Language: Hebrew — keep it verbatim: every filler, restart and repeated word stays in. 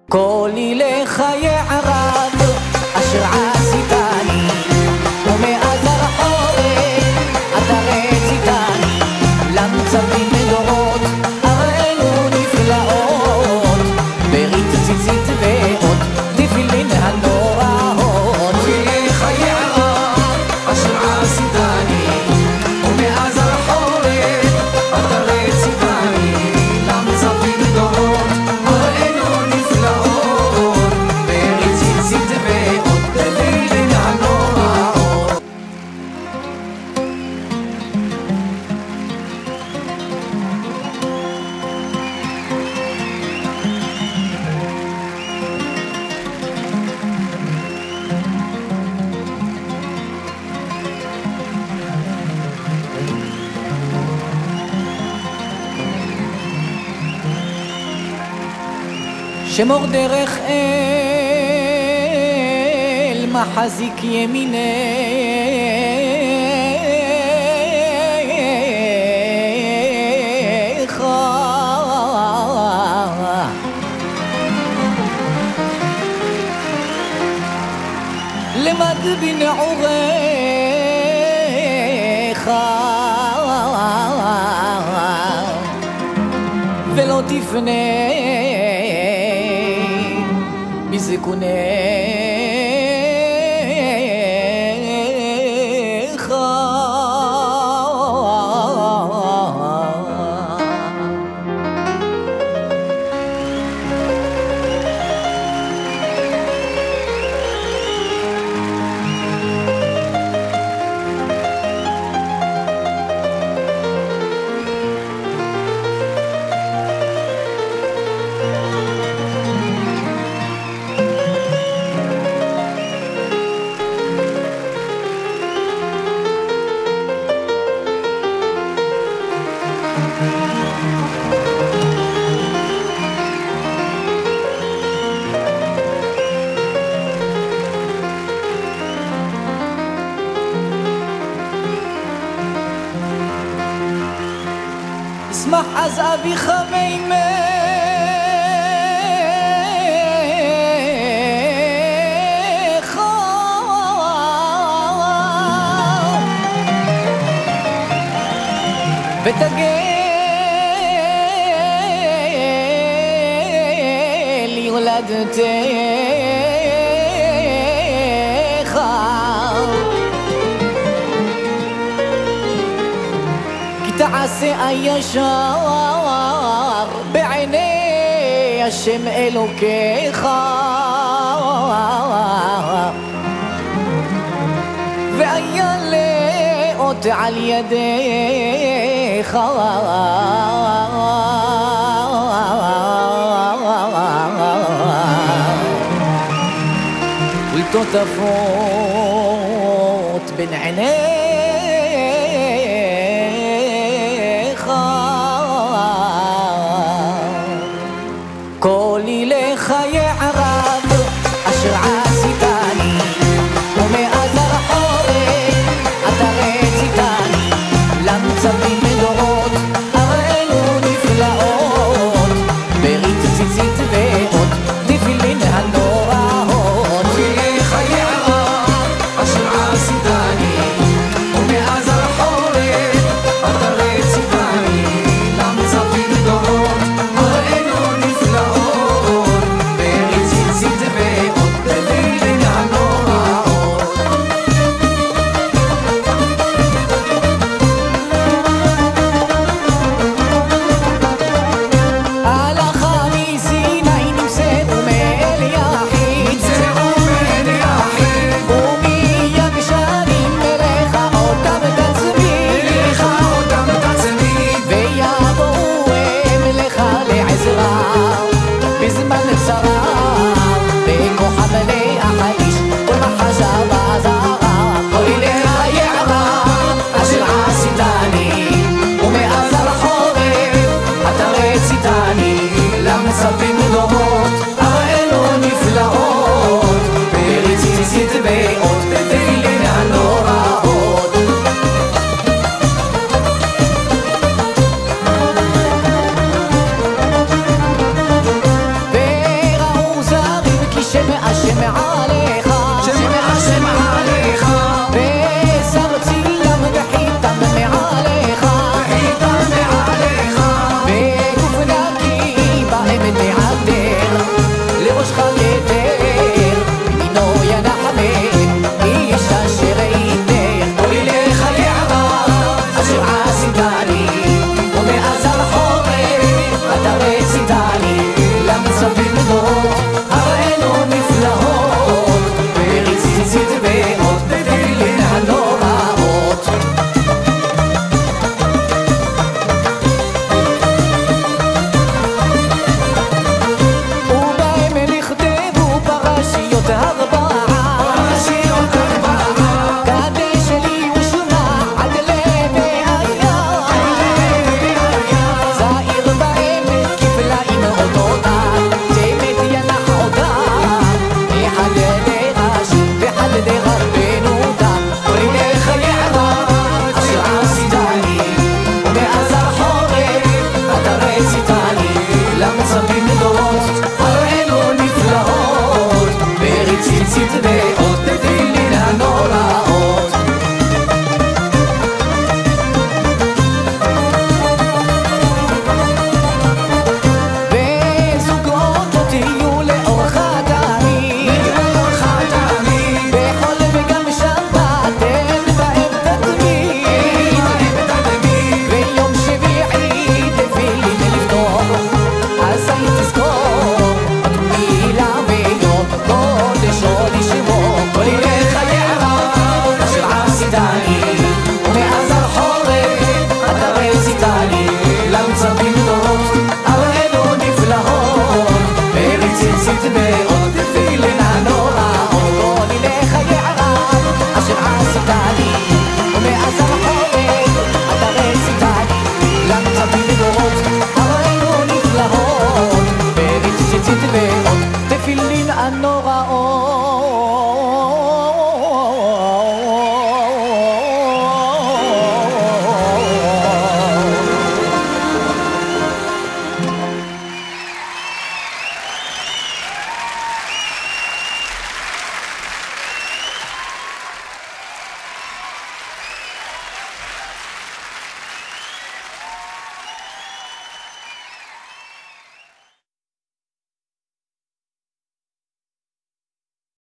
קולי לחיי ערב אשר עשיתני, ומאז הרחורת אתה רציתני, למצבים מדורות הראינו נפלאות, ברית ציצית ועוד תפילין הנוראות. קולי לחיי ערב אשר עשיתני, ומאז הרחורת אתה רציתני, למצבים מדורות הראינו נפלאות, ברית ציצית ועוד תפילין הנוראות. שמור דרך אל מחזיק ימינך, למד בנעוריך ולא תפנה בזקוניך. אשמח אז אביך ואימך, ותגל הולדתך, כי תעשה הישר בעיני השם אלוקיך, ויעלה על ידיך, ולטוטפות בין עיניך. קולי לחיי ערב אשר עשיתני, ומאז הרחורת אתה רציתני, למצבים מדורות הראינו נפלאות, ברית ציצית ועוד תפילין הנוראות. קולי לחיי ערב אשר עשיתני, ומאז הרחורת אתה רציתני, למצבים מדורות הראינו נפלאות, ברית ציצית ועוד תפילין הנוראות. הלכה מסיני נמסרו מאל יחיד, ומיד שנים אליך אותם תצמיד, ויבואו הם לך לעזרה בזמן צרה, בכוחם להחליש כל מחשב הזרה. קולי לחיי ערב אשר עשיתני, ומאז הרחורת אתה רציתני, למצבים